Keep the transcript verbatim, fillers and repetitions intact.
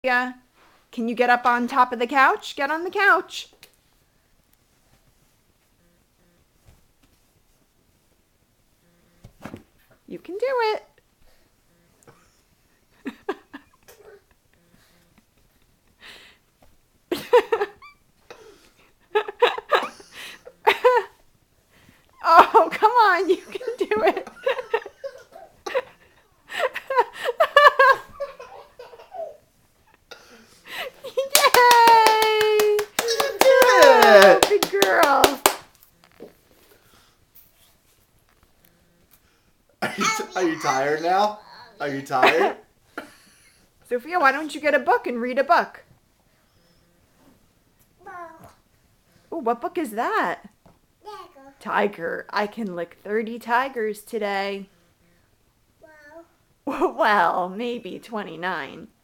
Yeah. Can you get up on top of the couch? Get on the couch. You can do it. Oh, come on. You can do it. Yay! You did it! Good girl. Are you, t- are you tired now? Are you tired? Sophia, why don't you get a book and read a book? Oh, what book is that? Tiger. Tiger. I can lick thirty tigers today. Wow. Well, maybe twenty-nine.